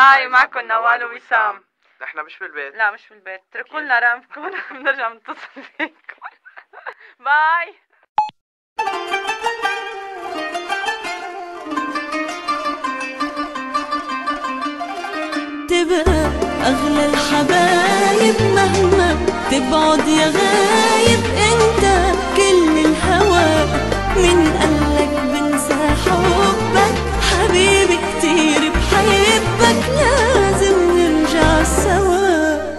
هاي معكم نوال ووسام. نحن مش بالبيت. لا مش بالبيت، اتركوا لنا رقمكم بنرجع نتصل فيكم. باي. تبقى أغلى الحبايب مهما تبعد يا غايب، انت كل الهوى من قلك بنسى حبك، حبيبي كتير بحبك لازم نرجع سوا.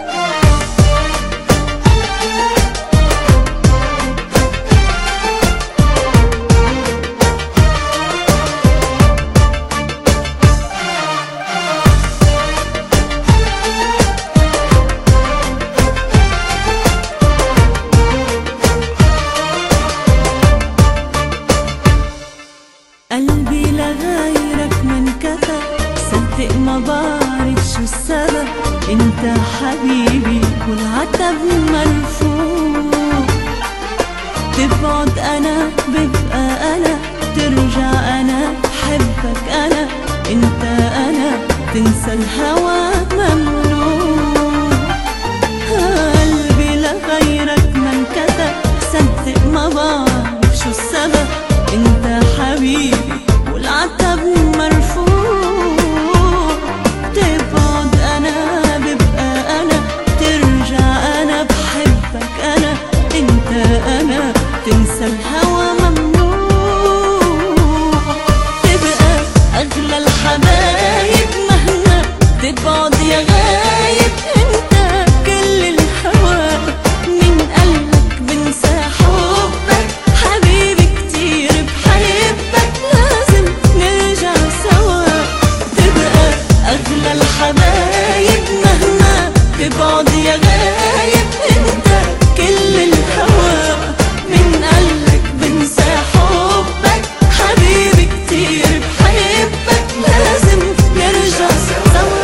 قلبي لغيرك ما انكتب، صدق ما بعرف شو السبب، انت حبيبي والعتب مرفوع. تبعد انا ببقى انا، ترجع انا بحبك انا، انت انا تنسى الهوى ممنوع. قلبي لغيرك ما انكتب، صدق ما بعرف شو السبب، انت حبيبي والعتب مرفوع. تبعد انا ببقى انا، ترجع انا بحبك انا، انت انا تنسى الهوى ممنوع. تبقى اغلى الحبايب مهما تبعد يا غايب، انت كل الهوى من قلبك بنسى حبك، حبيبي كتير بحبك لازم نرجع سوا. تبقى أغلى الحبايب مهما تبعد يا غايب، انت كل الهوى من قلبك بنسى حبك، حبيبي كتير بحبك لازم نرجع سوا.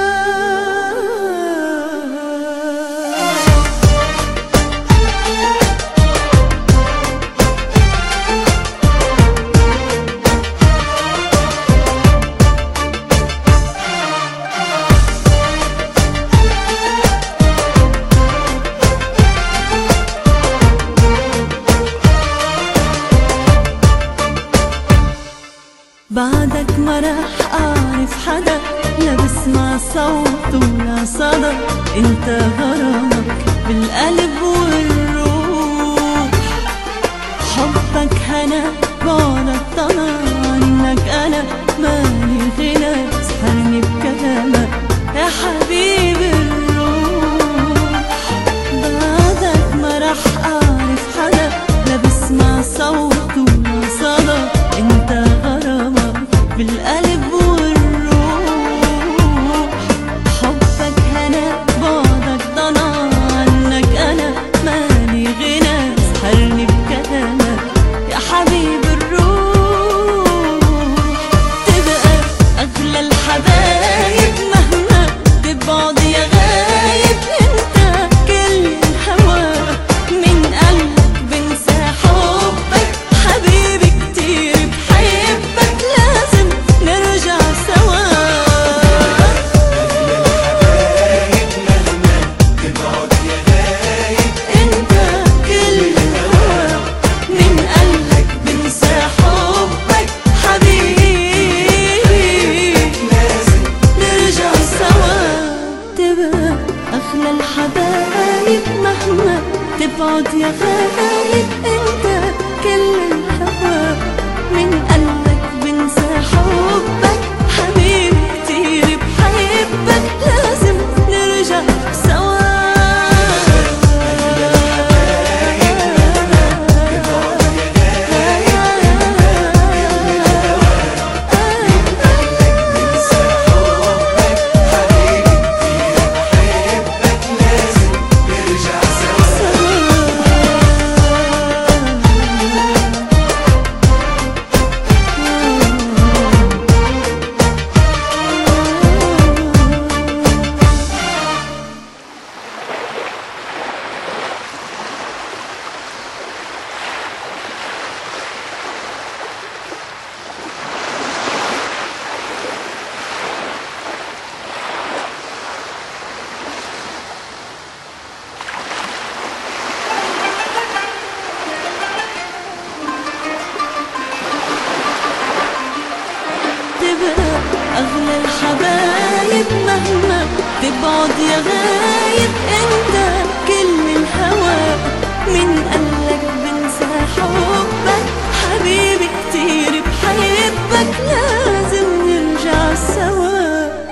بعدك ما رح أعرف حدا، لا بسمع صوت ولا صدى، انت غرامك بالقلب والروح. حبك هنا بعدك طلع عنك أنا مالي غنى، سحرني بكلامك يا حبيب الروح. بعدك ما رح أعرف حدا، لا بسمع صوت ولا صدى، انت غرامك بالقلب والروح. حبك هنا بعدك ضنا عنك أنا مالي غنى، سحرني بكلامك يا حبيب الروح. أغلى الحبايب مهما تبعد يا غايب. انت كل الهوى من قالك بنسى حبك حبيبي كتير بحبك لازم نرجع سوا.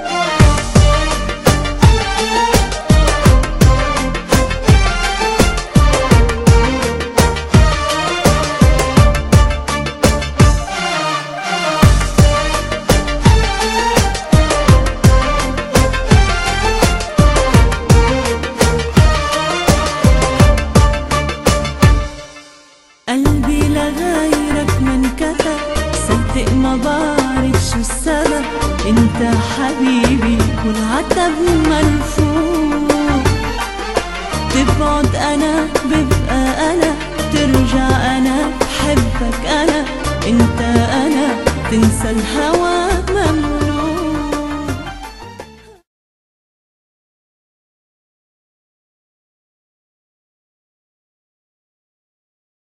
قلبي لغيرك من كتب صدق ما بعرف شو السبب. انت حبيبي والعتب مرفوع. تبعد انا ببقى انا ترجع انا بحبك انا. انت انا تنسى الهوى